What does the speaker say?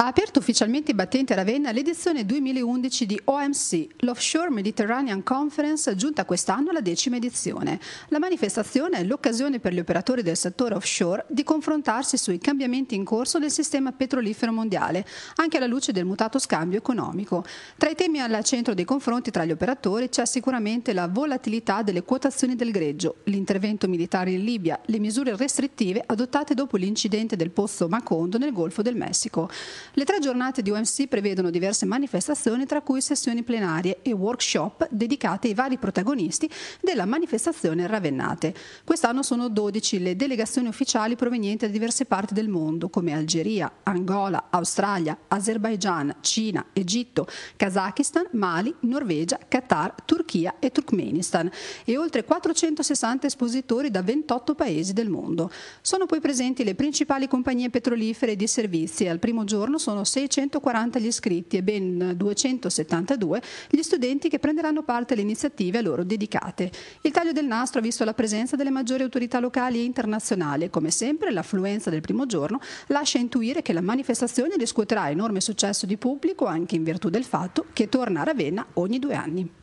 Ha aperto ufficialmente i battenti a Ravenna l'edizione 2011 di OMC, l'Offshore Mediterranean Conference, giunta quest'anno alla 10ª edizione. La manifestazione è l'occasione per gli operatori del settore offshore di confrontarsi sui cambiamenti in corso del sistema petrolifero mondiale, anche alla luce del mutato scambio economico. Tra i temi al centro dei confronti tra gli operatori c'è sicuramente la volatilità delle quotazioni del greggio, l'intervento militare in Libia, le misure restrittive adottate dopo l'incidente del pozzo Macondo nel Golfo del Messico. Le 3 giornate di OMC prevedono diverse manifestazioni, tra cui sessioni plenarie e workshop dedicate ai vari protagonisti della manifestazione ravennate. Quest'anno sono 12 le delegazioni ufficiali provenienti da diverse parti del mondo, come Algeria, Angola, Australia, Azerbaigian, Cina, Egitto, Kazakistan, Mali, Norvegia, Qatar, Turchia e Turkmenistan, e oltre 460 espositori da 28 paesi del mondo. Sono poi presenti le principali compagnie petrolifere e di servizi e al primo giorno sono 640 gli iscritti e ben 272 gli studenti che prenderanno parte alle iniziative a loro dedicate. Il taglio del nastro ha visto la presenza delle maggiori autorità locali e internazionali e, come sempre, l'affluenza del primo giorno lascia intuire che la manifestazione riscuoterà enorme successo di pubblico, anche in virtù del fatto che torna a Ravenna ogni 2 anni.